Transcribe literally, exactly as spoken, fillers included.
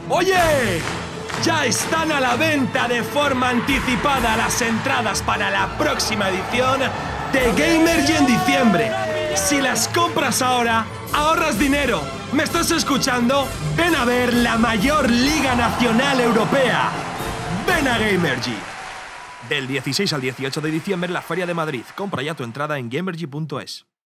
¡Oye! Ya están a la venta de forma anticipada las entradas para la próxima edición de Gamergy en diciembre. Si las compras ahora, ahorras dinero. ¿Me estás escuchando? Ven a ver la mayor liga nacional europea. Ven a Gamergy. Del dieciséis al dieciocho de diciembre en la Feria de Madrid. Compra ya tu entrada en gamergy punto es.